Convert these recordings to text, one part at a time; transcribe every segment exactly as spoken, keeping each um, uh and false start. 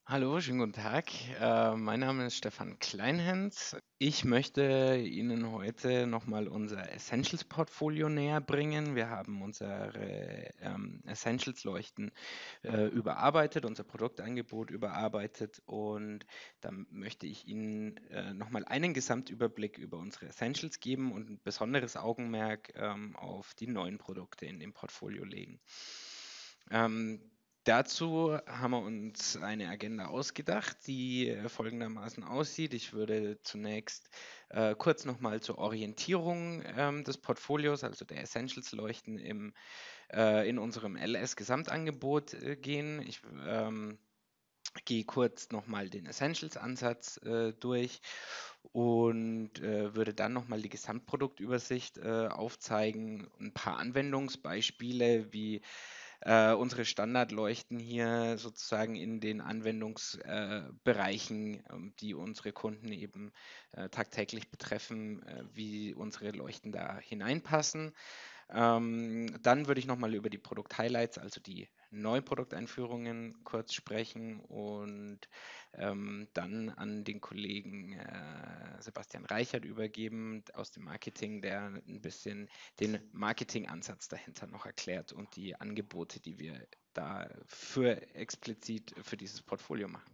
Hallo, schönen guten Tag. Äh, mein Name ist Stefan Kleinhens. Ich möchte Ihnen heute nochmal unser Essentials-Portfolio näher bringen. Wir haben unsere ähm, Essentials-Leuchten äh, überarbeitet, unser Produktangebot überarbeitet und da möchte ich Ihnen äh, nochmal einen Gesamtüberblick über unsere Essentials geben und ein besonderes Augenmerk ähm, auf die neuen Produkte in dem Portfolio legen. Ähm, Dazu haben wir uns eine Agenda ausgedacht, die äh, folgendermaßen aussieht. Ich würde zunächst äh, kurz nochmal zur Orientierung ähm, des Portfolios, also der Essentials-Leuchten im, äh, in unserem L S-Gesamtangebot äh, gehen. Ich ähm, gehe kurz nochmal den Essentials-Ansatz äh, durch und äh, würde dann nochmal die Gesamtproduktübersicht äh, aufzeigen, ein paar Anwendungsbeispiele, wie äh, unsere Standardleuchten hier sozusagen in den Anwendungsbereichen, ähm, die unsere Kunden eben äh, tagtäglich betreffen, äh, wie unsere Leuchten da hineinpassen. Ähm, dann würde ich nochmal über die Produkt-Highlights, also die Neuprodukteinführungen kurz sprechen und ähm, dann an den Kollegen äh, Sebastian Reichert übergeben aus dem Marketing, der ein bisschen den Marketingansatz dahinter noch erklärt und die Angebote, die wir da für explizit für dieses Portfolio machen.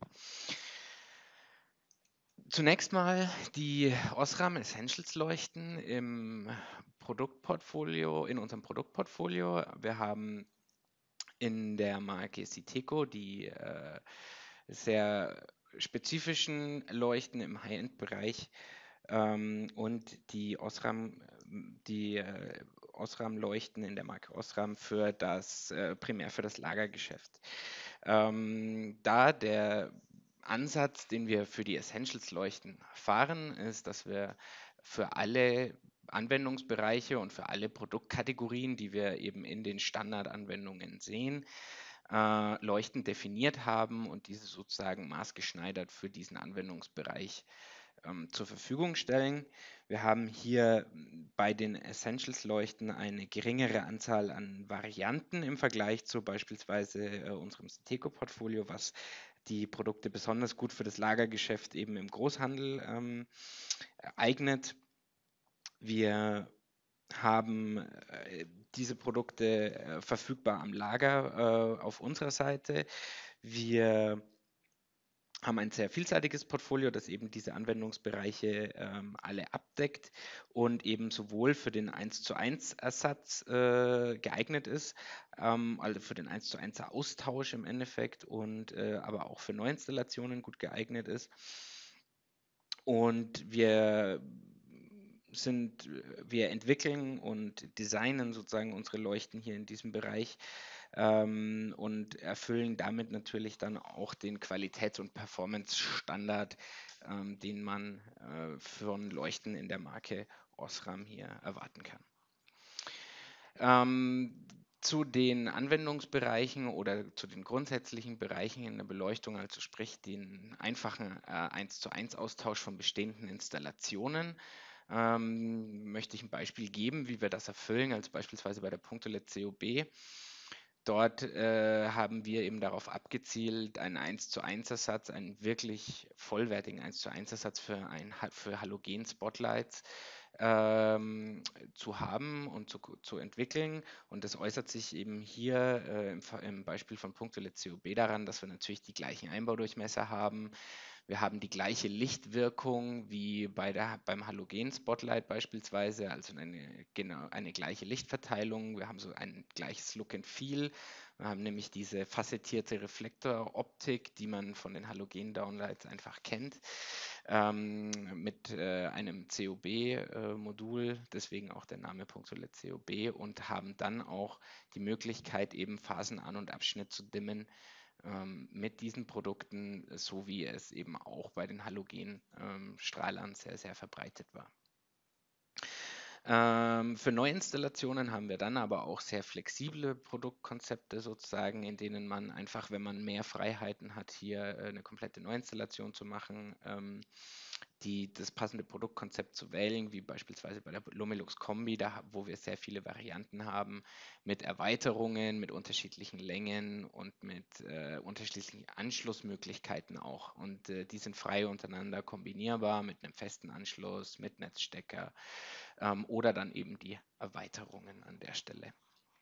Zunächst mal die Osram Essentials Leuchten im Produktportfolio, in unserem Produktportfolio. Wir haben in der Marke Siteco die äh, sehr spezifischen Leuchten im High-End-Bereich ähm, und die Osram, die äh, Osram-Leuchten in der Marke Osram für das äh, primär für das Lagergeschäft. Ähm, da der Ansatz, den wir für die Essentials-Leuchten fahren, ist, dass wir für alle Anwendungsbereiche und für alle Produktkategorien, die wir eben in den Standardanwendungen sehen, äh, Leuchten definiert haben und diese sozusagen maßgeschneidert für diesen Anwendungsbereich ähm, zur Verfügung stellen. Wir haben hier bei den Essentials-Leuchten eine geringere Anzahl an Varianten im Vergleich zu beispielsweise äh, unserem Siteco-Portfolio, was die Produkte besonders gut für das Lagergeschäft eben im Großhandel ähm, eignet. Wir haben äh, diese Produkte äh, verfügbar am Lager äh, auf unserer Seite. Wir haben ein sehr vielseitiges Portfolio, das eben diese Anwendungsbereiche ähm, alle abdeckt und eben sowohl für den eins zu eins Ersatz äh, geeignet ist, ähm, also für den eins zu eins Austausch im Endeffekt und äh, aber auch für Neuinstallationen gut geeignet ist. Und wir sind, wir entwickeln und designen sozusagen unsere Leuchten hier in diesem Bereich ähm, und erfüllen damit natürlich dann auch den Qualitäts- und Performance-Standard, ähm, den man äh, von Leuchten in der Marke Osram hier erwarten kann. Ähm, zu den Anwendungsbereichen oder zu den grundsätzlichen Bereichen in der Beleuchtung, also sprich den einfachen äh, eins zu eins Austausch von bestehenden Installationen, ähm, möchte ich ein Beispiel geben, wie wir das erfüllen, als beispielsweise bei der Punktolet C O B. Dort äh, haben wir eben darauf abgezielt, einen eins zu eins Ersatz, einen wirklich vollwertigen eins zu eins Ersatz für, ein, für Halogen-Spotlights ähm, zu haben und zu, zu entwickeln. Und das äußert sich eben hier äh, im, im Beispiel von Punktolet C O B daran, dass wir natürlich die gleichen Einbaudurchmesser haben. Wir haben die gleiche Lichtwirkung wie bei der, beim Halogen-Spotlight beispielsweise, also eine, genau, eine gleiche Lichtverteilung. Wir haben so ein gleiches Look and Feel. Wir haben nämlich diese facettierte Reflektoroptik, die man von den Halogen-Downlights einfach kennt, ähm, mit äh, einem C O B-Modul, deswegen auch der Name Punktolet C O B, und haben dann auch die Möglichkeit, eben Phasenan- und Abschnitt zu dimmen ähm, mit diesen Produkten, so wie es eben auch bei den Halogenstrahlern sehr, sehr verbreitet war. Ähm, für Neuinstallationen haben wir dann aber auch sehr flexible Produktkonzepte sozusagen, in denen man einfach, wenn man mehr Freiheiten hat, hier äh, eine komplette Neuinstallation zu machen, ähm, die, das passende Produktkonzept zu wählen, wie beispielsweise bei der Lumilux Kombi, da, wo wir sehr viele Varianten haben, mit Erweiterungen, mit unterschiedlichen Längen und mit äh, unterschiedlichen Anschlussmöglichkeiten auch. Und äh, die sind frei untereinander kombinierbar mit einem festen Anschluss, mit Netzstecker ähm, oder dann eben die Erweiterungen an der Stelle.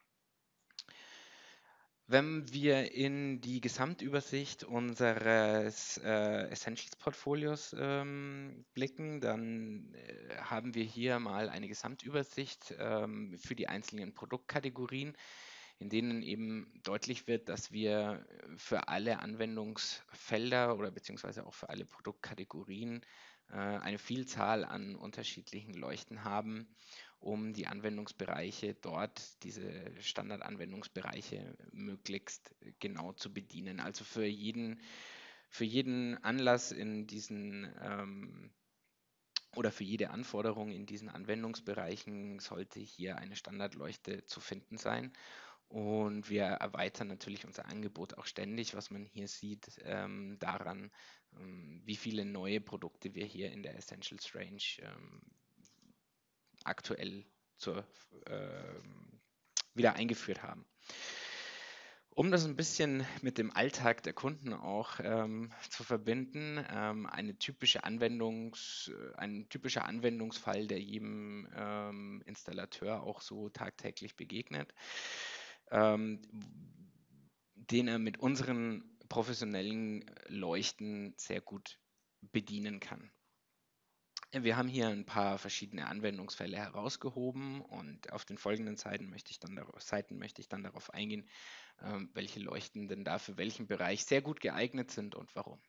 Wenn wir in die Gesamtübersicht unseres äh, Essentials-Portfolios ähm, blicken, dann äh, haben wir hier mal eine Gesamtübersicht ähm, für die einzelnen Produktkategorien, in denen eben deutlich wird, dass wir für alle Anwendungsfelder oder beziehungsweise auch für alle Produktkategorien äh, eine Vielzahl an unterschiedlichen Leuchten haben, um die Anwendungsbereiche dort, diese Standardanwendungsbereiche möglichst genau zu bedienen. Also für jeden, für jeden Anlass in diesen ähm, oder für jede Anforderung in diesen Anwendungsbereichen sollte hier eine Standardleuchte zu finden sein. Und wir erweitern natürlich unser Angebot auch ständig, was man hier sieht, ähm, daran, ähm, wie viele neue Produkte wir hier in der Essentials Range ähm, aktuell zur, äh, wieder eingeführt haben. Um das ein bisschen mit dem Alltag der Kunden auch ähm, zu verbinden, ähm, eine typische Anwendungs, ein typischer Anwendungsfall, der jedem ähm, Installateur auch so tagtäglich begegnet, ähm, den er mit unseren professionellen Leuchten sehr gut bedienen kann. Wir haben hier ein paar verschiedene Anwendungsfälle herausgehoben und auf den folgenden Seiten möchte ich dann, darauf, Seiten möchte ich dann darauf eingehen, ähm, welche Leuchten denn da für welchen Bereich sehr gut geeignet sind und warum.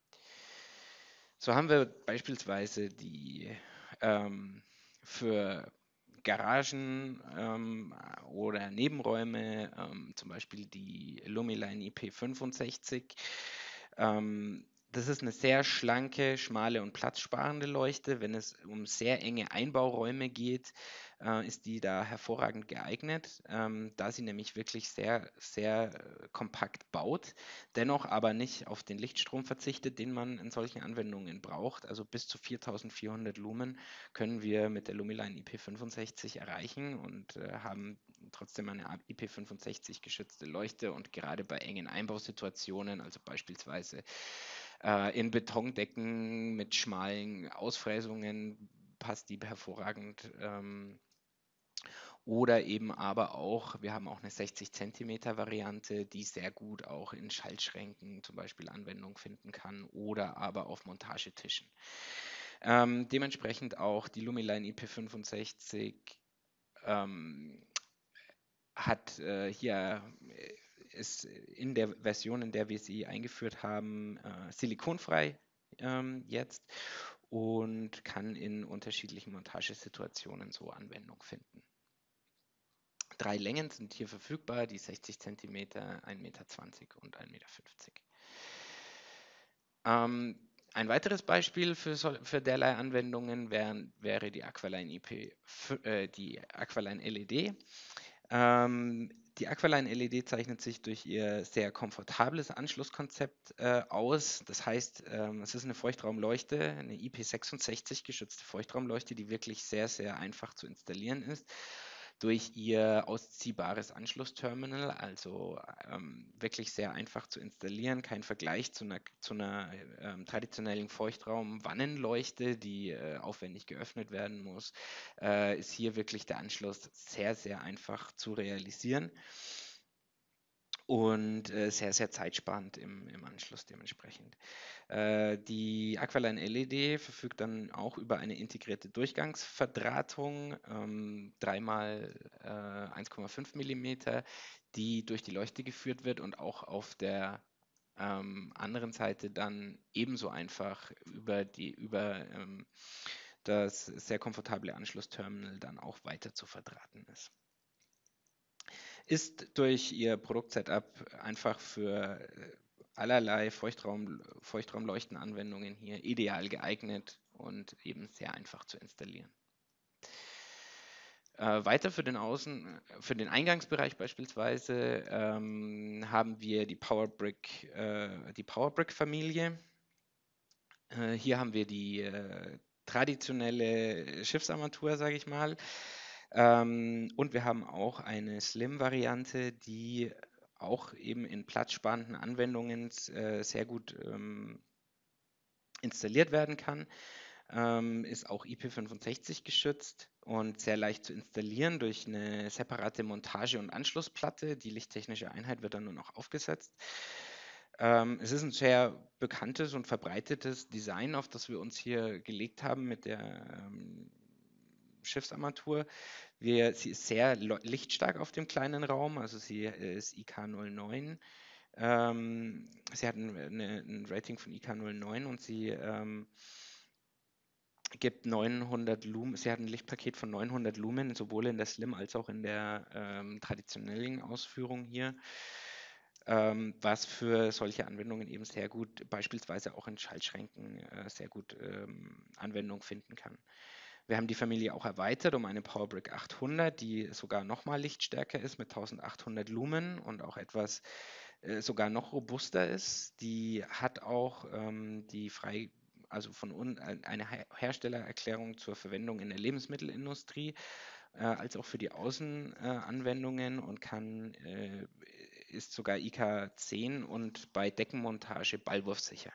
So haben wir beispielsweise die ähm, für Garagen ähm, oder Nebenräume, ähm, zum Beispiel die Lumiline I P fünfundsechzig. Ähm, das ist eine sehr schlanke, schmale und platzsparende Leuchte. Wenn es um sehr enge Einbauräume geht, äh, ist die da hervorragend geeignet, ähm, da sie nämlich wirklich sehr, sehr äh, kompakt baut, dennoch aber nicht auf den Lichtstrom verzichtet, den man in solchen Anwendungen braucht. Also bis zu viertausendvierhundert Lumen können wir mit der Lumiline I P fünfundsechzig erreichen und äh, haben trotzdem eine I P fünfundsechzig geschützte Leuchte und gerade bei engen Einbausituationen, also beispielsweise äh, in Betondecken mit schmalen Ausfräsungen, passt die hervorragend. Ähm, oder eben aber auch, wir haben auch eine sechzig Zentimeter Variante, die sehr gut auch in Schaltschränken zum Beispiel Anwendung finden kann oder aber auf Montagetischen. Ähm, dementsprechend auch die Lumiline I P fünfundsechzig ähm, hat äh, hier äh, ist in der Version, in der wir sie eingeführt haben, äh, silikonfrei ähm, jetzt und kann in unterschiedlichen Montagesituationen so Anwendung finden. Drei Längen sind hier verfügbar, die sechzig Zentimeter, ein Meter zwanzig und ein Meter fünfzig. Ähm, ein weiteres Beispiel für, so, für derlei Anwendungen wären, wäre die Aqualine I P, äh, die Aqualine L E D. Ähm, die Aqualine L E D zeichnet sich durch ihr sehr komfortables Anschlusskonzept äh, aus. Das heißt, ähm, es ist eine Feuchtraumleuchte, eine I P sechsundsechzig geschützte Feuchtraumleuchte, die wirklich sehr, sehr einfach zu installieren ist. Durch ihr ausziehbares Anschlussterminal, also ähm, wirklich sehr einfach zu installieren, kein Vergleich zu einer, zu einer ähm, traditionellen Feuchtraum-Wannenleuchte, die äh, aufwendig geöffnet werden muss, äh, ist hier wirklich der Anschluss sehr, sehr einfach zu realisieren und äh, sehr, sehr zeitsparend im, im Anschluss dementsprechend. Äh, die Aqualine L E D verfügt dann auch über eine integrierte Durchgangsverdrahtung, ähm, dreimal äh, eins Komma fünf Millimeter, die durch die Leuchte geführt wird und auch auf der ähm, anderen Seite dann ebenso einfach über, die, über ähm, das sehr komfortable Anschlussterminal dann auch weiter zu verdrahten ist. Ist durch ihr Produktsetup einfach für allerlei Feuchtraum, Feuchtraumleuchtenanwendungen hier ideal geeignet und eben sehr einfach zu installieren. Äh, weiter für den Außen, für den Eingangsbereich beispielsweise ähm, haben wir die Powerbrick, äh, die Powerbrick-Familie. Äh, hier haben wir die äh, traditionelle Schiffsarmatur, sage ich mal. Ähm, und wir haben auch eine Slim-Variante, die auch eben in platzsparenden Anwendungen äh, sehr gut ähm, installiert werden kann. Ähm, ist auch I P fünfundsechzig geschützt und sehr leicht zu installieren durch eine separate Montage- und Anschlussplatte. Die lichttechnische Einheit wird dann nur noch aufgesetzt. Ähm, es ist ein sehr bekanntes und verbreitetes Design, auf das wir uns hier gelegt haben mit der ähm, Schiffsarmatur. Wir, sie ist sehr lichtstark auf dem kleinen Raum, also sie ist I K null neun. Ähm, sie hat ein, eine, ein Rating von I K null neun und sie ähm, gibt neunhundert Lumen. Sie hat ein Lichtpaket von neunhundert Lumen, sowohl in der Slim als auch in der ähm, traditionellen Ausführung hier, ähm, was für solche Anwendungen eben sehr gut, beispielsweise auch in Schaltschränken, äh, sehr gut ähm, Anwendung finden kann. Wir haben die Familie auch erweitert um eine PowerBrick achthundert, die sogar nochmal lichtstärker ist mit eintausendachthundert Lumen und auch etwas äh, sogar noch robuster ist. Die hat auch ähm, die frei, also von un, eine Herstellererklärung zur Verwendung in der Lebensmittelindustrie, äh, als auch für die Außenanwendungen äh, und kann, äh, ist sogar I K zehn und bei Deckenmontage ballwurfsicher.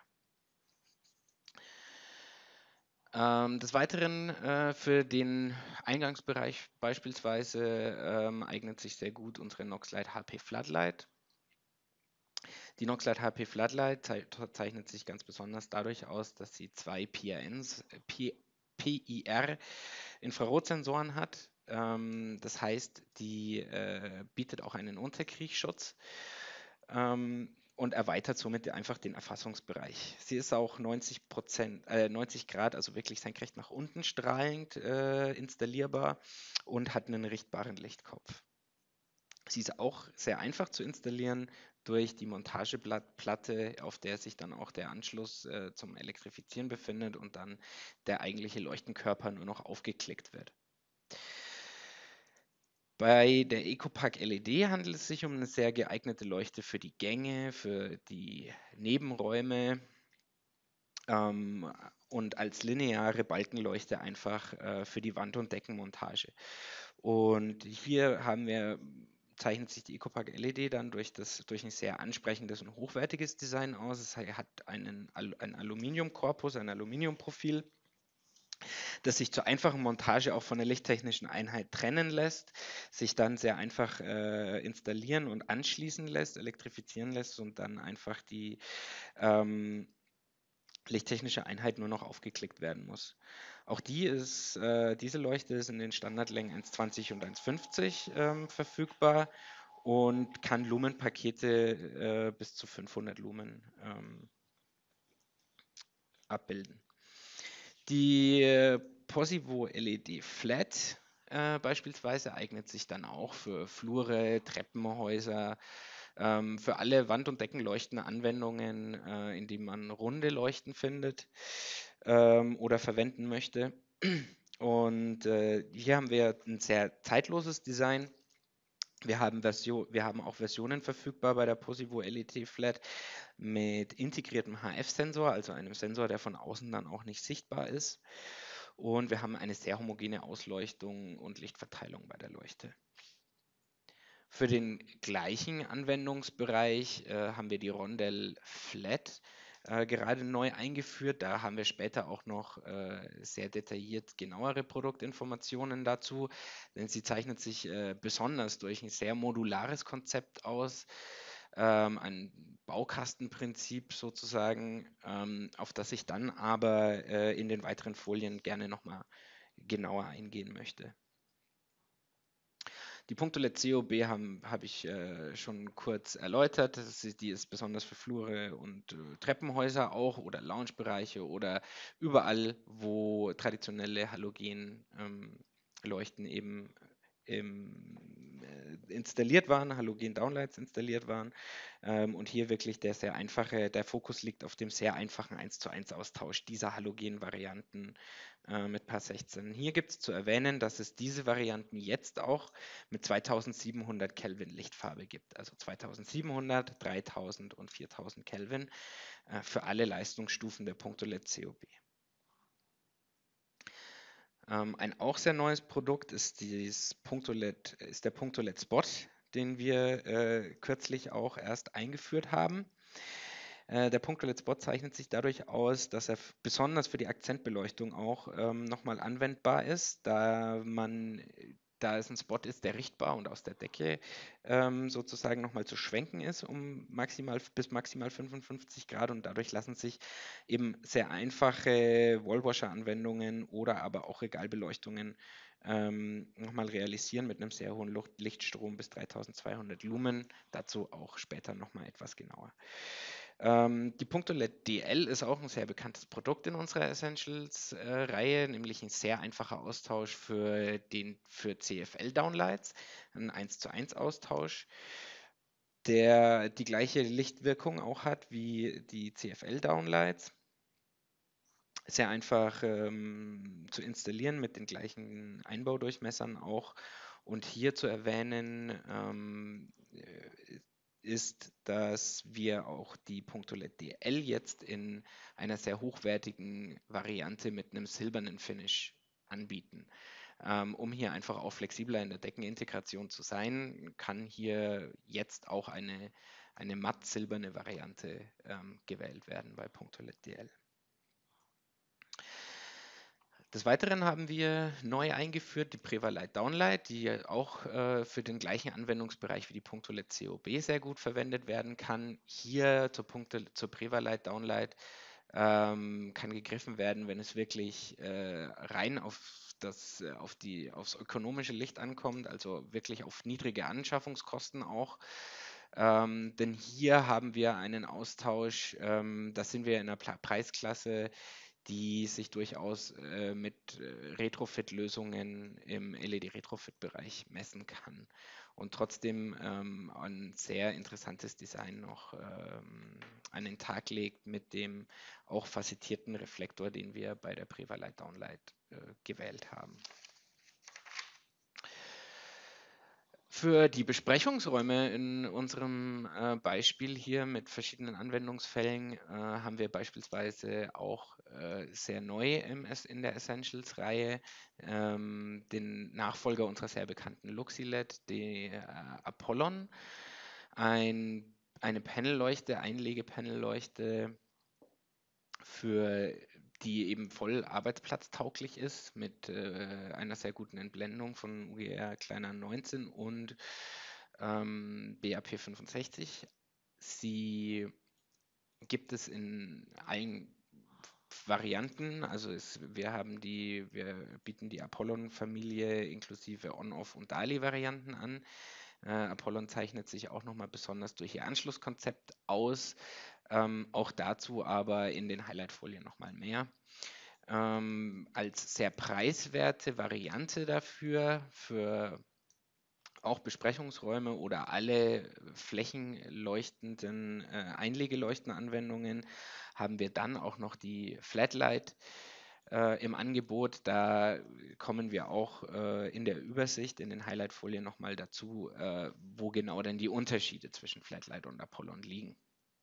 Ähm, des Weiteren äh, für den Eingangsbereich beispielsweise ähm, eignet sich sehr gut unsere Noxlite H P Floodlight. Die Noxlite H P Floodlight zei zeichnet sich ganz besonders dadurch aus, dass sie zwei P I Ns, P I R Infrarotsensoren hat. Ähm, das heißt, die äh, bietet auch einen Unterkriechschutz ähm, und erweitert somit einfach den Erfassungsbereich. Sie ist auch neunzig Prozent, äh, neunzig Grad, also wirklich senkrecht nach unten strahlend äh, installierbar und hat einen richtbaren Lichtkopf. Sie ist auch sehr einfach zu installieren durch die Montageplatte, auf der sich dann auch der Anschluss äh, zum Elektrifizieren befindet und dann der eigentliche Leuchtenkörper nur noch aufgeklickt wird. Bei der EcoPack L E D handelt es sich um eine sehr geeignete Leuchte für die Gänge, für die Nebenräume ähm, und als lineare Balkenleuchte einfach äh, für die Wand- und Deckenmontage. Und hier haben wir, zeichnet sich die EcoPack L E D dann durch, das, durch ein sehr ansprechendes und hochwertiges Design aus. Es hat einen, ein Aluminiumkorpus, ein Aluminiumprofil, das sich zur einfachen Montage auch von der lichttechnischen Einheit trennen lässt, sich dann sehr einfach äh, installieren und anschließen lässt, elektrifizieren lässt und dann einfach die ähm, lichttechnische Einheit nur noch aufgeklickt werden muss. Auch die ist, äh, diese Leuchte ist in den Standardlängen eins zwanzig und eins fünfzig ähm, verfügbar und kann Lumenpakete äh, bis zu fünfhundert Lumen ähm, abbilden. Die äh, Posivo L E D Flat äh, beispielsweise eignet sich dann auch für Flure, Treppenhäuser, ähm, für alle Wand- und Deckenleuchtende Anwendungen, äh, in denen man runde Leuchten findet ähm, oder verwenden möchte. Und äh, hier haben wir ein sehr zeitloses Design. Wir haben, Version, wir haben auch Versionen verfügbar bei der Posivo L E D Flat mit integriertem H F-Sensor, also einem Sensor, der von außen dann auch nicht sichtbar ist. Und wir haben eine sehr homogene Ausleuchtung und Lichtverteilung bei der Leuchte. Für den gleichen Anwendungsbereich äh, haben wir die Rondel Flat äh, gerade neu eingeführt. Da haben wir später auch noch äh, sehr detailliert genauere Produktinformationen dazu, denn sie zeichnet sich äh, besonders durch ein sehr modulares Konzept aus, ähm, ein Baukastenprinzip sozusagen, ähm, auf das ich dann aber äh, in den weiteren Folien gerne nochmal genauer eingehen möchte. Die Punktole C O B habe hab ich äh, schon kurz erläutert. Das ist, die ist besonders für Flure und äh, Treppenhäuser auch oder Loungebereiche oder überall, wo traditionelle Halogen-Leuchten ähm, eben im, äh, installiert waren, Halogen-Downlights installiert waren. Ähm, und hier wirklich der sehr einfache, der Fokus liegt auf dem sehr einfachen eins zu eins Austausch dieser Halogen-Varianten äh, mit Paar sechzehn. Hier gibt es zu erwähnen, dass es diese Varianten jetzt auch mit zweitausendsiebenhundert Kelvin Lichtfarbe gibt. Also zweitausendsiebenhundert, dreitausend und viertausend Kelvin äh, für alle Leistungsstufen der Punkto L E D C O B. Ähm, ein auch sehr neues Produkt ist, dieses Punkto L E D, ist der Punkto L E D Spot, den wir äh, kürzlich auch erst eingeführt haben. Äh, der Punkto L E D Spot zeichnet sich dadurch aus, dass er besonders für die Akzentbeleuchtung auch ähm, nochmal anwendbar ist, da man da es ein Spot ist, der richtbar und aus der Decke ähm, sozusagen nochmal zu schwenken ist, um maximal bis maximal fünfundfünfzig Grad, und dadurch lassen sich eben sehr einfache Wallwasher-Anwendungen oder aber auch Regalbeleuchtungen ähm, nochmal realisieren mit einem sehr hohen Luft Lichtstrom bis dreitausendzweihundert Lumen. Dazu auch später nochmal etwas genauer. Ähm, die Punkto L E D D L ist auch ein sehr bekanntes Produkt in unserer Essentials-Reihe, äh, nämlich ein sehr einfacher Austausch für, den, für C F L-Downlights, ein eins zu eins Austausch, der die gleiche Lichtwirkung auch hat wie die C F L-Downlights. Sehr einfach ähm, zu installieren mit den gleichen Einbaudurchmessern auch. Und hier zu erwähnen ähm, ist, dass wir auch die Punkto L E D D L jetzt in einer sehr hochwertigen Variante mit einem silbernen Finish anbieten. Ähm, um hier einfach auch flexibler in der Deckenintegration zu sein, kann hier jetzt auch eine, eine matt silberne Variante ähm, gewählt werden bei Punkto L E D D L. Des Weiteren haben wir neu eingeführt die Prevalight Downlight, die auch äh, für den gleichen Anwendungsbereich wie die Punkto L E D C O B sehr gut verwendet werden kann. Hier zur, Punkte, zur Prevalight Downlight ähm, kann gegriffen werden, wenn es wirklich äh, rein auf das, auf die, aufs ökonomische Licht ankommt, also wirklich auf niedrige Anschaffungskosten auch. Ähm, denn hier haben wir einen Austausch, ähm, da sind wir in einer Preisklasse, die sich durchaus äh, mit äh, Retrofit-Lösungen im L E D-Retrofit-Bereich messen kann und trotzdem ähm, ein sehr interessantes Design noch ähm, an den Tag legt mit dem auch facettierten Reflektor, den wir bei der Prevalight Downlight äh, gewählt haben. Für die Besprechungsräume in unserem äh, Beispiel hier mit verschiedenen Anwendungsfällen äh, haben wir beispielsweise auch äh, sehr neu im, in der Essentials-Reihe ähm, den Nachfolger unserer sehr bekannten Luxiled, die äh, Apollon, ein, eine Panelleuchte, Einlegepanelleuchte, für die eben voll arbeitsplatztauglich ist, mit äh, einer sehr guten Entblendung von U G R kleiner neunzehn und ähm, B A P fünfundsechzig. Sie gibt es in allen Varianten, also es, wir haben die, wir bieten die Apollon-Familie inklusive On-Off- und Dali-Varianten an. Äh, Apollon zeichnet sich auch nochmal besonders durch ihr Anschlusskonzept aus. Ähm, auch dazu aber in den Highlight-Folien nochmal mehr. Ähm, als sehr preiswerte Variante dafür, für auch Besprechungsräume oder alle flächenleuchtenden äh, Einlegeleuchtenanwendungen, haben wir dann auch noch die Flatlight äh, im Angebot. Da kommen wir auch äh, in der Übersicht, in den Highlight-Folien nochmal dazu, äh, wo genau denn die Unterschiede zwischen Flatlight und Apollon liegen.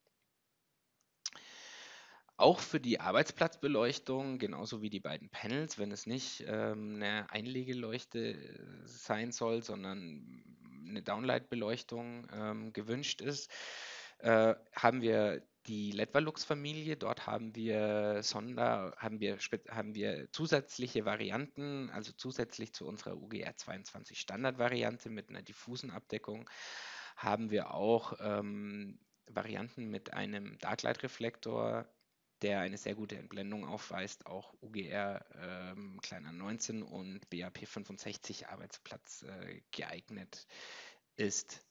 Auch für die Arbeitsplatzbeleuchtung, genauso wie die beiden Panels, wenn es nicht ähm, eine Einlegeleuchte sein soll, sondern eine Downlight-Beleuchtung ähm, gewünscht ist, äh, haben wir die Ledvalux-Familie. Dort haben wir Sonder, haben wir, haben wir zusätzliche Varianten, also zusätzlich zu unserer U G R zweiundzwanzig Standardvariante mit einer diffusen Abdeckung, haben wir auch ähm, Varianten mit einem Darklight-Reflektor, der eine sehr gute Entblendung aufweist, auch U G R ähm, kleiner neunzehn und B A P fünfundsechzig Arbeitsplatz äh, geeignet ist.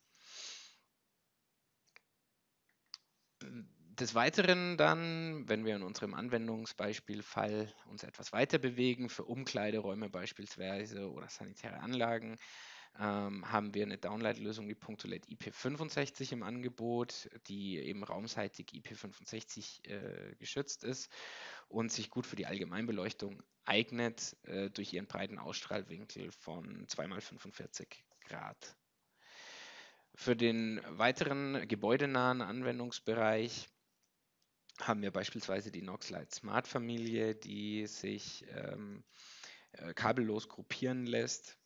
Des Weiteren dann, wenn wir in unserem Anwendungsbeispielfall uns etwas weiter bewegen, für Umkleideräume beispielsweise oder sanitäre Anlagen, ähm, haben wir eine Downlight-Lösung, die Punktoled I P fünfundsechzig im Angebot, die eben raumseitig I P fünfundsechzig äh, geschützt ist und sich gut für die Allgemeinbeleuchtung eignet äh, durch ihren breiten Ausstrahlwinkel von zwei mal fünfundvierzig Grad. Für den weiteren gebäudenahen Anwendungsbereich haben wir beispielsweise die Noxlite Smart Familie, die sich ähm, äh, kabellos gruppieren lässt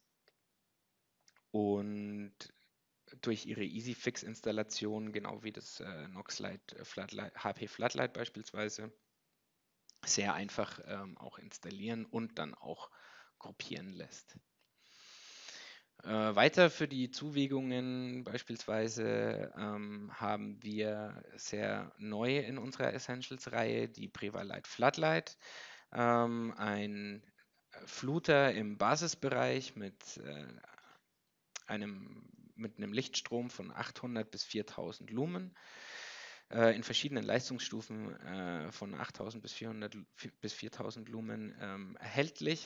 und durch ihre EasyFix-Installation, genau wie das äh, Noxlite Floodlight, H P Floodlight beispielsweise, sehr einfach ähm, auch installieren und dann auch gruppieren lässt. Äh, weiter für die Zuwägungen beispielsweise ähm, haben wir sehr neu in unserer Essentials-Reihe die Prevalight Floodlight, ähm, ein Fluter im Basisbereich mit äh, einem, mit einem Lichtstrom von achthundert bis viertausend Lumen äh, in verschiedenen Leistungsstufen äh, von achttausend bis vierhundert bis viertausend Lumen ähm, erhältlich.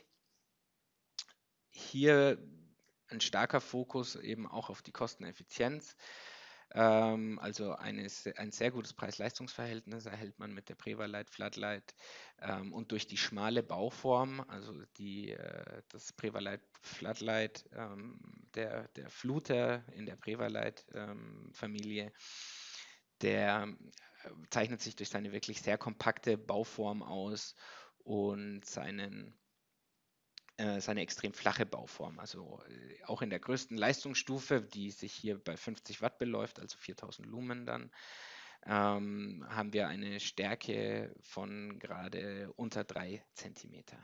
Hier ein starker Fokus eben auch auf die Kosteneffizienz. Ähm, also eine, ein sehr gutes Preis-Leistungs-Verhältnis erhält man mit der Prevalight Floodlight ähm, und durch die schmale Bauform, also die, äh, das Prevalight Floodlight, ähm, der, der Fluter in der Prevalight-Familie, ähm, der äh, zeichnet sich durch seine wirklich sehr kompakte Bauform aus und seinen äh, seine extrem flache Bauform. Also äh, auch in der größten Leistungsstufe, die sich hier bei fünfzig Watt beläuft, also viertausend Lumen dann, ähm, haben wir eine Stärke von gerade unter drei Zentimeter.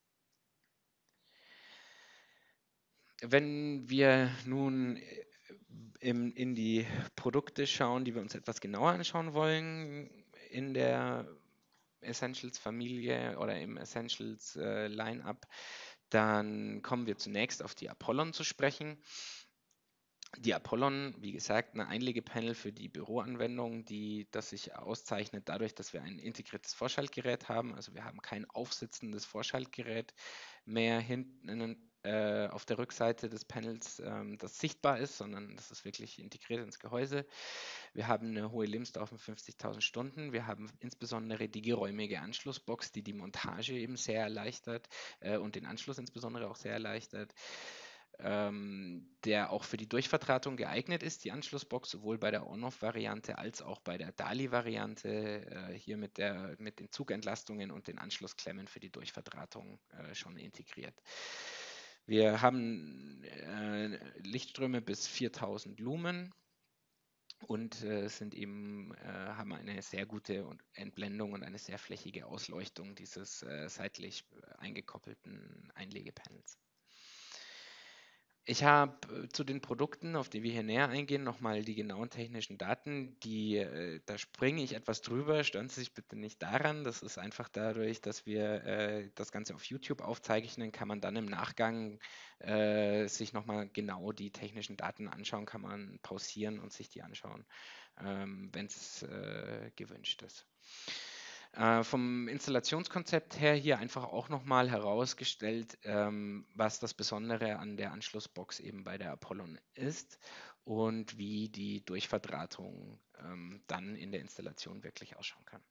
Wenn wir nun äh, im, in die Produkte schauen, die wir uns etwas genauer anschauen wollen, in der Essentials-Familie oder im Essentials-Line-Up, dann kommen wir zunächst auf die Apollon zu sprechen. Die Apollon, wie gesagt, ein Einlegepanel für die Büroanwendung, die das sich auszeichnet dadurch, dass wir ein integriertes Vorschaltgerät haben. Also wir haben kein aufsitzendes Vorschaltgerät mehr hinten äh, auf der Rückseite des Panels, ähm, das sichtbar ist, sondern das ist wirklich integriert ins Gehäuse. Wir haben eine hohe Lebensdauer von fünfzigtausend Stunden. Wir haben insbesondere die geräumige Anschlussbox, die die Montage eben sehr erleichtert äh, und den Anschluss insbesondere auch sehr erleichtert. Ähm, der auch für die Durchverdrahtung geeignet ist, die Anschlussbox, sowohl bei der On-Off-Variante als auch bei der Dali-Variante, äh, hier mit, der, mit den Zugentlastungen und den Anschlussklemmen für die Durchverdrahtung äh, schon integriert. Wir haben äh, Lichtströme bis viertausend Lumen und äh, sind eben, äh, haben eine sehr gute Entblendung und eine sehr flächige Ausleuchtung dieses äh, seitlich eingekoppelten Einlegepanels. Ich habe äh, zu den Produkten, auf die wir hier näher eingehen, nochmal die genauen technischen Daten. Die, äh, da springe ich etwas drüber, stören Sie sich bitte nicht daran. Das ist einfach dadurch, dass wir äh, das Ganze auf YouTube aufzeichnen, kann man dann im Nachgang äh, sich nochmal genau die technischen Daten anschauen, kann man pausieren und sich die anschauen, ähm, wenn es äh, gewünscht ist. Äh, vom Installationskonzept her hier einfach auch nochmal herausgestellt, ähm, was das Besondere an der Anschlussbox eben bei der Apollon ist und wie die Durchverdrahtung ähm, dann in der Installation wirklich ausschauen kann.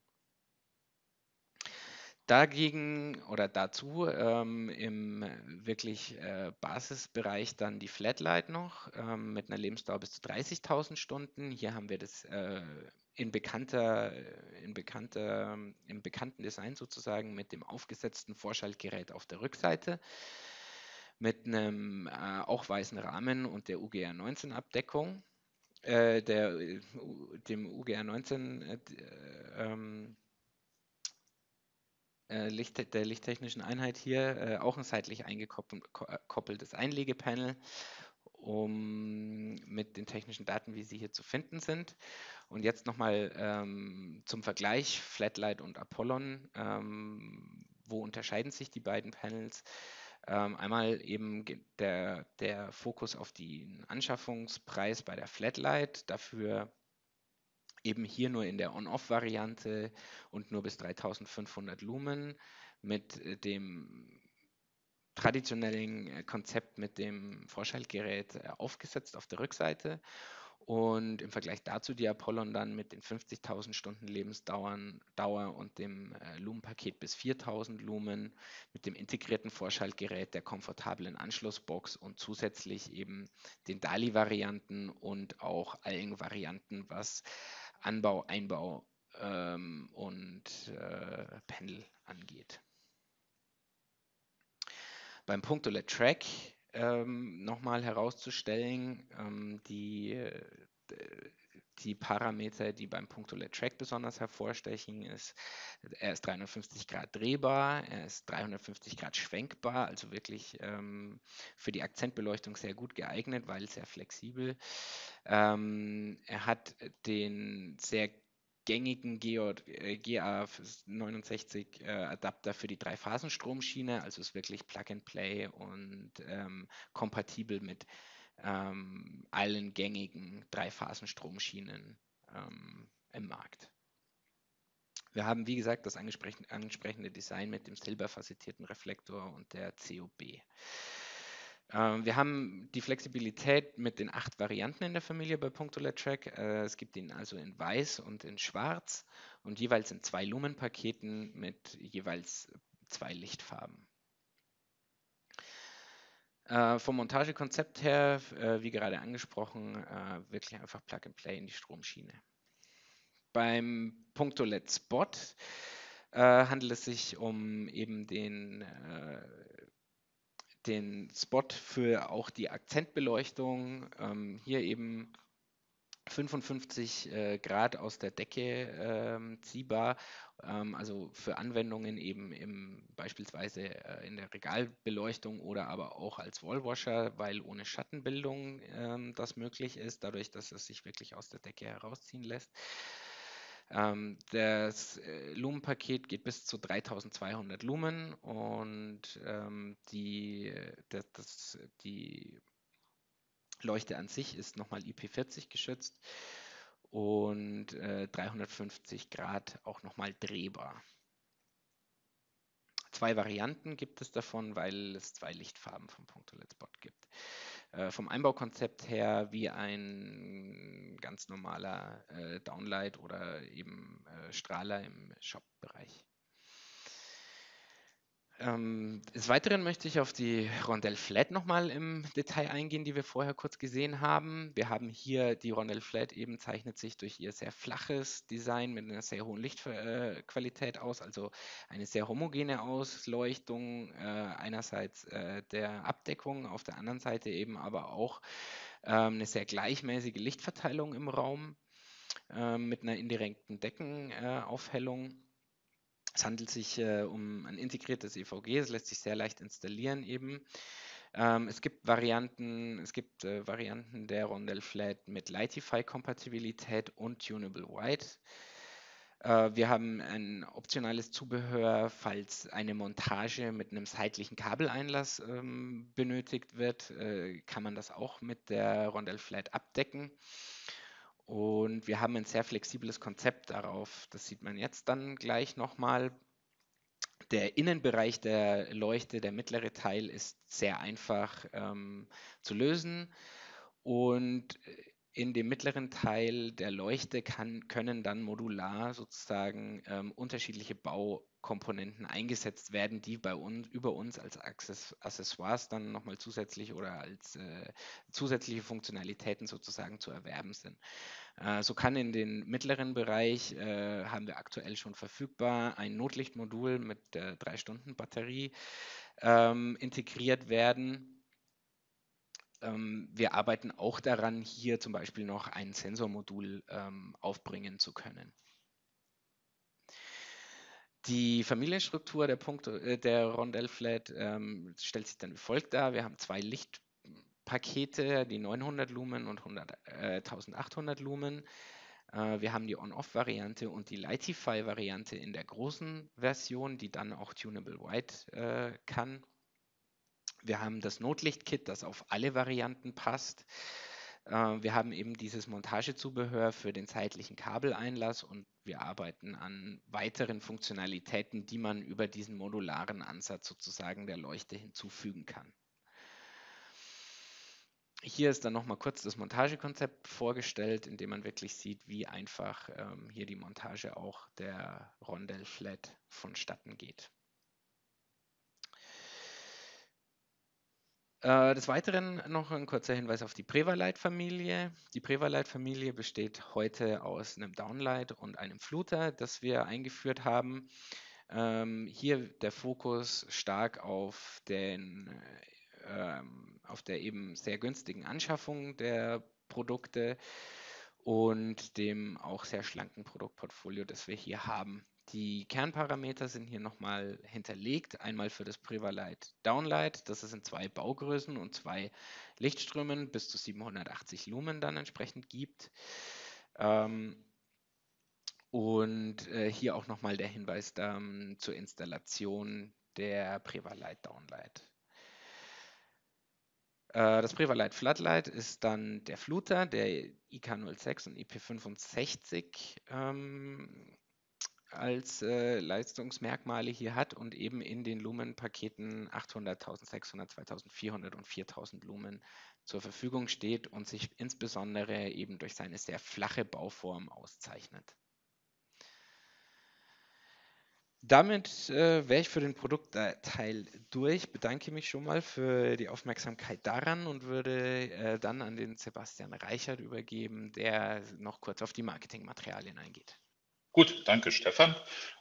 Dagegen oder dazu ähm, im wirklich äh, Basisbereich dann die Flatlight noch ähm, mit einer Lebensdauer bis zu dreißigtausend Stunden. Hier haben wir das äh, in bekannter, in bekannter, im bekannten Design sozusagen mit dem aufgesetzten Vorschaltgerät auf der Rückseite, mit einem äh, auch weißen Rahmen und der U G R neunzehn Abdeckung, äh, der, dem U G R neunzehn äh, ähm, äh, Licht, der lichttechnischen Einheit hier äh, auch ein seitlich eingekoppeltes Einlegepanel, um mit den technischen Daten, wie sie hier zu finden sind. Und jetzt nochmal ähm, zum Vergleich Flatlight und Apollon. Ähm, wo unterscheiden sich die beiden Panels? Ähm, einmal eben der, der Fokus auf den Anschaffungspreis bei der Flatlight. Dafür eben hier nur in der On-Off-Variante und nur bis dreitausendfünfhundert Lumen mit dem traditionellen äh, Konzept mit dem Vorschaltgerät äh, aufgesetzt auf der Rückseite. Und im Vergleich dazu die Apollon dann mit den fünfzigtausend Stunden Lebensdauern Dauer und dem äh, Lumenpaket bis viertausend Lumen, mit dem integrierten Vorschaltgerät, der komfortablen Anschlussbox und zusätzlich eben den DALI-Varianten und auch allen Varianten, was Anbau, Einbau ähm, und äh, Pendel angeht. Beim Punkt O L E D-Track ähm, nochmal herauszustellen, ähm, die, äh, die Parameter, die beim Punkt O L E D-Track besonders hervorstechen, ist, er ist dreihundertfünfzig Grad drehbar, er ist dreihundertfünfzig Grad schwenkbar, also wirklich ähm, für die Akzentbeleuchtung sehr gut geeignet, weil sehr flexibel. Ähm, er hat den sehr gängigen G A neunundsechzig äh, Adapter für die Drei-Phasen-Stromschiene, also ist wirklich Plug and Play und ähm, kompatibel mit ähm, allen gängigen Drei-Phasen-Stromschienen ähm, im Markt. Wir haben, wie gesagt, das ansprechende Design mit dem silberfacettierten Reflektor und der C O B. Ähm, wir haben die Flexibilität mit den acht Varianten in der Familie bei Punkt O L E D-Track. Äh, es gibt ihn also in weiß und in schwarz und jeweils in zwei Lumenpaketen mit jeweils zwei Lichtfarben. Äh, vom Montagekonzept her, äh, wie gerade angesprochen, äh, wirklich einfach Plug and Play in die Stromschiene. Beim Punkt O L E D-Spot äh, handelt es sich um eben den äh, den Spot für auch die Akzentbeleuchtung. Ähm, hier eben fünfundfünfzig äh, Grad aus der Decke ähm, ziehbar, ähm, also für Anwendungen eben im, beispielsweise äh, in der Regalbeleuchtung oder aber auch als Wallwasher, weil ohne Schattenbildung ähm, das möglich ist, dadurch, dass es sich wirklich aus der Decke herausziehen lässt. Ähm, das äh, Lumenpaket geht bis zu dreitausendzweihundert Lumen und ähm, die, das, das, die Leuchte an sich ist nochmal I P vierzig geschützt und äh, dreihundertfünfzig Grad auch nochmal drehbar. Zwei Varianten gibt es davon, weil es zwei Lichtfarben vom Punkt O L E D-Spot gibt. Äh, vom Einbaukonzept her wie ein ganz normaler äh, Downlight oder eben äh, Strahler im Shop-Bereich. Ähm, des Weiteren möchte ich auf die Rondell Flat nochmal im Detail eingehen, die wir vorher kurz gesehen haben. Wir haben hier die Rondell Flat eben zeichnet sich durch ihr sehr flaches Design mit einer sehr hohen Lichtqualität aus, also eine sehr homogene Ausleuchtung äh, einerseits äh, der Abdeckung, auf der anderen Seite eben aber auch ähm, eine sehr gleichmäßige Lichtverteilung im Raum äh, mit einer indirekten Deckenaufhellung. Äh, Es handelt sich äh, um ein integriertes E V G, es lässt sich sehr leicht installieren eben. Ähm, es gibt Varianten, es gibt äh, Varianten der Rondell Flat mit Lightify-Kompatibilität und Tunable White. Äh, wir haben ein optionales Zubehör, falls eine Montage mit einem seitlichen Kabeleinlass ähm, benötigt wird, äh, kann man das auch mit der Rondell Flat abdecken. Und wir haben ein sehr flexibles Konzept darauf. Das sieht man jetzt dann gleich nochmal. Der Innenbereich der Leuchte, der mittlere Teil, ist sehr einfach ähm, zu lösen. Und in dem mittleren Teil der Leuchte kann, können dann modular sozusagen ähm, unterschiedliche Baukomponenten eingesetzt werden, die bei uns über uns als Accessoires dann nochmal zusätzlich oder als äh, zusätzliche Funktionalitäten sozusagen zu erwerben sind. Äh, so kann in den mittleren Bereich, äh, haben wir aktuell schon verfügbar, ein Notlichtmodul mit der drei Stunden Batterie ähm, integriert werden. Ähm, wir arbeiten auch daran, hier zum Beispiel noch ein Sensormodul ähm, aufbringen zu können. Die Familienstruktur der, Punkte, äh, der Rondell Flat ähm, stellt sich dann wie folgt dar. Wir haben zwei Lichtpakete, die neunhundert Lumen und äh, eintausendachthundert Lumen. Äh, wir haben die On-Off-Variante und die Lightify-Variante in der großen Version, die dann auch Tunable White äh, kann. Wir haben das Notlicht-Kit, das auf alle Varianten passt. Äh, wir haben eben dieses Montagezubehör für den seitlichen Kabeleinlass und wir arbeiten an weiteren Funktionalitäten, die man über diesen modularen Ansatz sozusagen der Leuchte hinzufügen kann. Hier ist dann nochmal kurz das Montagekonzept vorgestellt, in dem man wirklich sieht, wie einfach ähm, hier die Montage auch der Rondell-Flat vonstatten geht. Äh, des Weiteren noch ein kurzer Hinweis auf die Prevalite-Familie. Die Prevalite-Familie besteht heute aus einem Downlight und einem Fluter, das wir eingeführt haben. Ähm, hier der Fokus stark auf den ähm, auf der eben sehr günstigen Anschaffung der Produkte und dem auch sehr schlanken Produktportfolio, das wir hier haben. Die Kernparameter sind hier nochmal hinterlegt. Einmal für das Prevalite Downlight, das es in zwei Baugrößen und zwei Lichtströmen bis zu siebenhundertachtzig Lumen dann entsprechend gibt. Ähm, und äh, hier auch nochmal der Hinweis ähm, zur Installation der Prevalite Downlight. Äh, das Prevalite Floodlight ist dann der Fluter, der I K null sechs und I P fünfundsechzig ähm, als äh, Leistungsmerkmale hier hat und eben in den Lumenpaketen achthundert, eintausendsechshundert, zweitausendvierhundert und viertausend Lumen zur Verfügung steht und sich insbesondere eben durch seine sehr flache Bauform auszeichnet. Damit äh, wäre ich für den Produktteil durch. Bedanke mich schon mal für die Aufmerksamkeit daran und würde äh, dann an den Sebastian Reichert übergeben, der noch kurz auf die Marketingmaterialien eingeht. Gut, danke Stefan.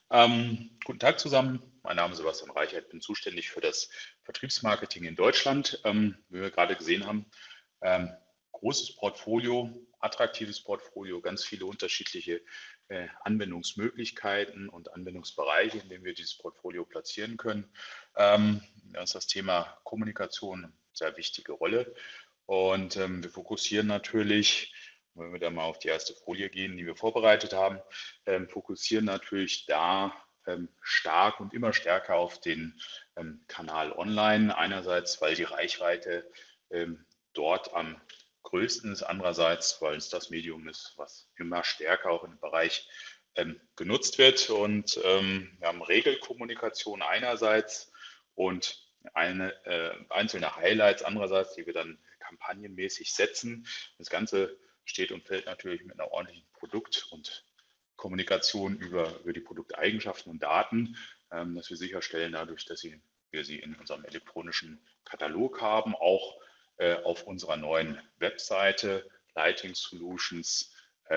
Ähm, guten Tag zusammen. Mein Name ist Sebastian Reichert, ich bin zuständig für das Vertriebsmarketing in Deutschland. Ähm, wie wir gerade gesehen haben, ähm, großes Portfolio, attraktives Portfolio, ganz viele unterschiedliche äh, Anwendungsmöglichkeiten und Anwendungsbereiche, in denen wir dieses Portfolio platzieren können. Ähm, da ist das Thema Kommunikation eine sehr wichtige Rolle. Und ähm, wir fokussieren natürlich, wenn wir dann mal auf die erste Folie gehen, die wir vorbereitet haben, ähm, fokussieren natürlich da ähm, stark und immer stärker auf den ähm, Kanal online. Einerseits, weil die Reichweite ähm, dort am größten ist, andererseits, weil es das Medium ist, was immer stärker auch im Bereich ähm, genutzt wird. Und ähm, wir haben Regelkommunikation einerseits und eine, äh, einzelne Highlights andererseits, die wir dann kampagnenmäßig setzen. Das Ganze steht und fällt natürlich mit einer ordentlichen Produkt- und Kommunikation über, über die Produkteigenschaften und Daten, ähm, dass wir sicherstellen dadurch, dass sie, wir sie in unserem elektronischen Katalog haben, auch äh, auf unserer neuen Webseite lighting solutions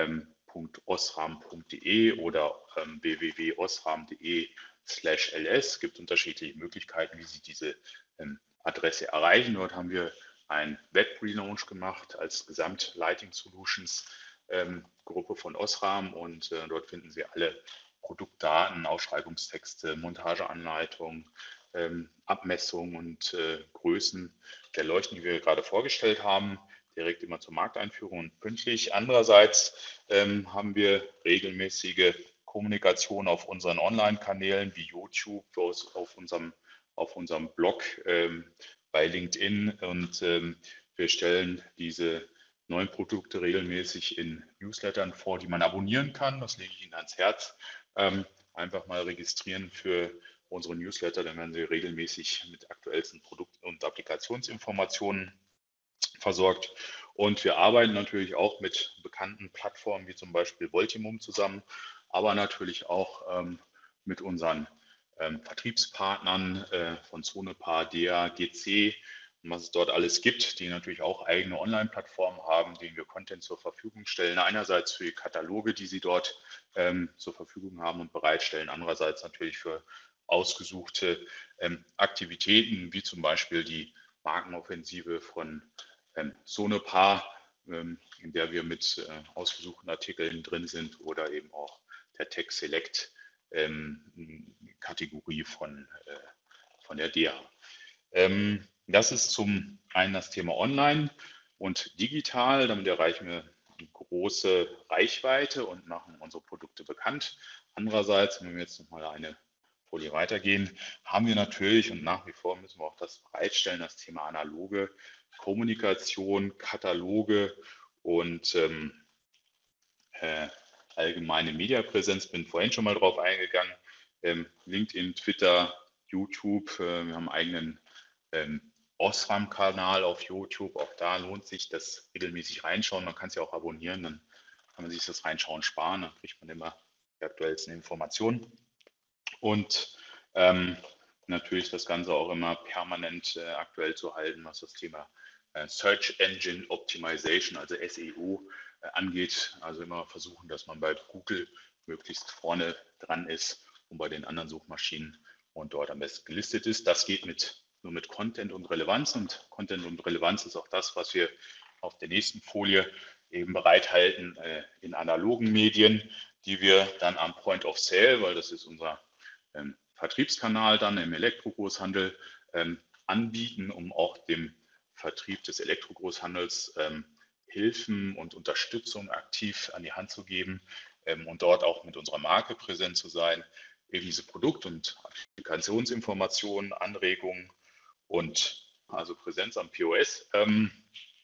punkt osram punkt de oder ähm, w w w punkt osram punkt de slash l s. Es gibt unterschiedliche Möglichkeiten, wie Sie diese ähm, Adresse erreichen. Dort haben wir ein Web-Relaunch gemacht als Gesamt-Lighting Solutions ähm, Gruppe von Osram und äh, dort finden Sie alle Produktdaten, Ausschreibungstexte, Montageanleitungen, ähm, Abmessungen und äh, Größen der Leuchten, die wir gerade vorgestellt haben, direkt immer zur Markteinführung und pünktlich. Andererseits ähm, haben wir regelmäßige Kommunikation auf unseren Online-Kanälen wie YouTube, auf, auf, unserem, auf unserem Blog, ähm, bei LinkedIn und ähm, wir stellen diese neuen Produkte regelmäßig in Newslettern vor, die man abonnieren kann. Das lege ich Ihnen ans Herz. Ähm, einfach mal registrieren für unsere Newsletter, dann werden Sie regelmäßig mit aktuellsten Produkt- und Applikationsinformationen versorgt. Und wir arbeiten natürlich auch mit bekannten Plattformen wie zum Beispiel Voltimum zusammen, aber natürlich auch ähm, mit unseren ähm, Vertriebspartnern äh, von Zonepar, D E A, G C und was es dort alles gibt, die natürlich auch eigene Online-Plattformen haben, denen wir Content zur Verfügung stellen. Einerseits für die Kataloge, die sie dort ähm, zur Verfügung haben und bereitstellen, andererseits natürlich für ausgesuchte ähm, Aktivitäten, wie zum Beispiel die Markenoffensive von ähm, Sonepar, ähm, in der wir mit äh, ausgesuchten Artikeln drin sind, oder eben auch der Tech Select ähm, Kategorie von, äh, von der D E A. Ähm, das ist zum einen das Thema Online und digital. Damit erreichen wir eine große Reichweite und machen unsere Produkte bekannt. Andererseits, wenn wir jetzt nochmal eine Folie weitergehen, haben wir natürlich und nach wie vor müssen wir auch das bereitstellen, das Thema analoge Kommunikation, Kataloge und ähm, äh, allgemeine Mediapräsenz, bin vorhin schon mal drauf eingegangen. Ähm, LinkedIn, Twitter, YouTube, äh, wir haben einen eigenen ähm, Osram-Kanal auf YouTube. Auch da lohnt sich das regelmäßig reinschauen. Man kann es ja auch abonnieren, dann kann man sich das Reinschauen sparen, dann kriegt man immer die aktuellsten Informationen. Und ähm, natürlich das Ganze auch immer permanent äh, aktuell zu halten, was das Thema äh, Search Engine Optimization, also S E O, äh, angeht. Also immer versuchen, dass man bei Google möglichst vorne dran ist und bei den anderen Suchmaschinen und dort am besten gelistet ist. Das geht mit, nur mit Content und Relevanz, und Content und Relevanz ist auch das, was wir auf der nächsten Folie eben bereithalten äh, in analogen Medien, die wir dann am Point of Sale, weil das ist unser ähm, Vertriebskanal dann im Elektrogroßhandel ähm, anbieten, um auch dem Vertrieb des Elektrogroßhandels ähm, Hilfen und Unterstützung aktiv an die Hand zu geben ähm, und dort auch mit unserer Marke präsent zu sein, eben diese Produkt- und Applikationsinformationen, Anregungen und also Präsenz am P O S ähm,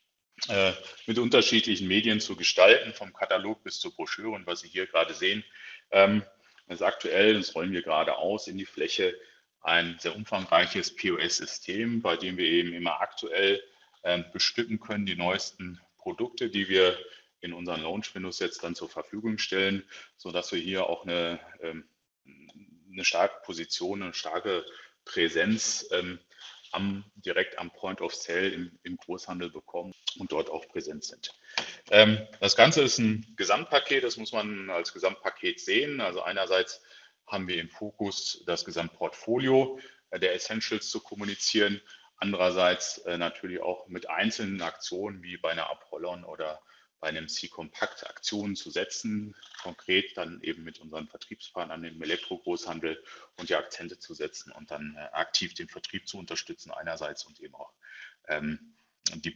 äh, mit unterschiedlichen Medien zu gestalten, vom Katalog bis zur Broschüre. Und was Sie hier gerade sehen, ähm, ist aktuell, das rollen wir gerade aus in die Fläche, ein sehr umfangreiches P O S-System, bei dem wir eben immer aktuell ähm, bestücken können, die neuesten Produkte, die wir in unseren Launch-Windows jetzt dann zur Verfügung stellen, sodass wir hier auch eine, ähm, eine starke Position, eine starke Präsenz ähm, am, direkt am Point of Sale im, im Großhandel bekommen und dort auch präsent sind. Ähm, das Ganze ist ein Gesamtpaket, das muss man als Gesamtpaket sehen. Also einerseits haben wir im Fokus das Gesamtportfolio äh, der Essentials zu kommunizieren, andererseits äh, natürlich auch mit einzelnen Aktionen wie bei einer Apollon oder bei einem C-Compact Aktionen zu setzen, konkret dann eben mit unseren Vertriebspartnern im Elektrogroßhandel und die Akzente zu setzen und dann äh, aktiv den Vertrieb zu unterstützen einerseits und eben auch ähm, die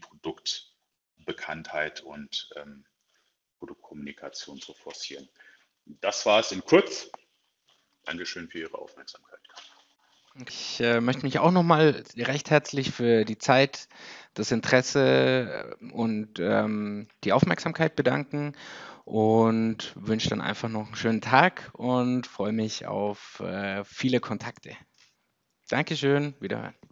Produktbekanntheit und ähm, Produktkommunikation zu forcieren. Das war es in kurz. Dankeschön für Ihre Aufmerksamkeit. Ich äh, möchte mich auch nochmal recht herzlich für die Zeit, das Interesse äh, und ähm, die Aufmerksamkeit bedanken und wünsche dann einfach noch einen schönen Tag und freue mich auf äh, viele Kontakte. Dankeschön, wiederhören.